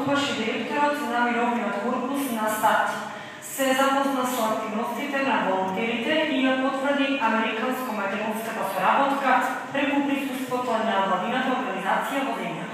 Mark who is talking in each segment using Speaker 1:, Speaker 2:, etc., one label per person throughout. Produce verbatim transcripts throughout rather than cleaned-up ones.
Speaker 1: заступаше директорът на мировният корпус на САД. Се запозна со активностите на волонтерите и ја потврди американско-македонската соработка преку присуството на владината организација во земјата.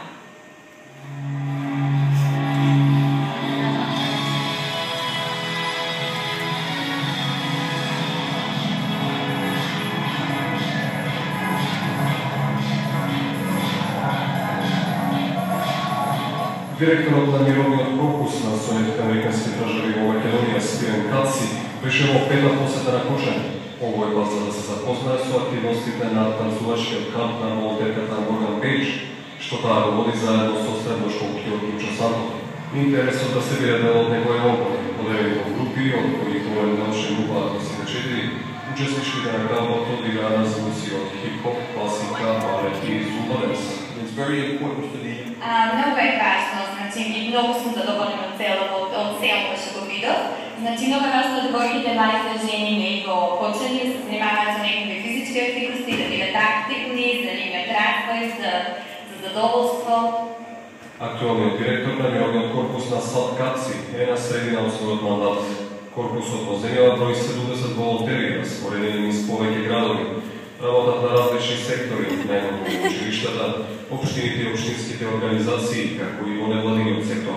Speaker 2: Директорот на мировниот корпус на Соединетите американски држави во Македонија Стивен Каци беше во пета посета на Кошани. Овој пат за да се запознае со активностите на танцувачкиот камп на волонтерката Морган Пејдж, што таа го води заедно со средношколкиот Мичо Сантов. Интересот да се биде дел од некој обој, поделени во групи, од кои тоа е научен група дваесет и четири, учесничките на кампот одиграа на звуци од хип-хоп, класика, балет и зумба денс.
Speaker 3: It's very important for the
Speaker 4: А, много е важно, значи и много сум задоволена од целото, од целото што го видов. Значи много е важно да девојките, малите жени не го почнали да се занимаваат со некакви физички активности, да бидат активни, да имаат развој, за, за задоволство.
Speaker 2: Актуалниот директор на мировниот корпус на САД Каци е на средина од својот мандат. Корпусот во земјава брои седумдесет волонтери, распоредени низ повеќе градови. Работат на различни сектори, најмногу во училиштата, општините и општинските организации, како и во невладиниот сектор.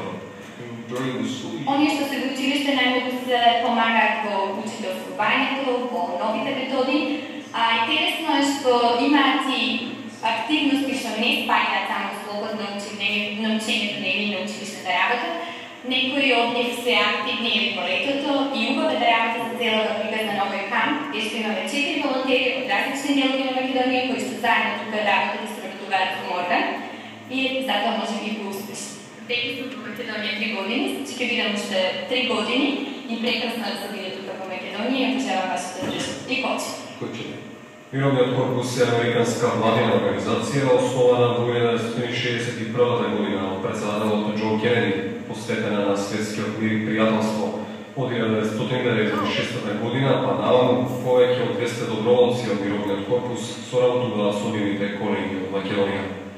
Speaker 4: Оние што се во училиште најмногу се помагаат во учителствувањето, во новите методи, а интересно е што имаат и активности што не спаѓаат само слободно научењето или на училишната работа. Некои од нив се активни или по летото и убава да работа за целата приказ на новој камп, где што имаме четири волонтери од различни делови на Македонија кои што заедно тука работат и се вратуваат со Морган и затоа може би поуспешни. Веќе сум во Македонија три години, значи ќе бидам уште три години и прекрасно да се биде тука во Македонија и обожавам вашата држава и Коче.
Speaker 2: Мировниот корпус е американска владина организација, основана во илјадесетстотини шеесет и прва година од председателот Џон Кенеди, посветена на светскиот мир и пријателство. Од илјадесетстотини деветдесет и шеста година па наваму повеќе од двесте доброволци од мировниот корпус соработуваа со нивните колеги од Македонија.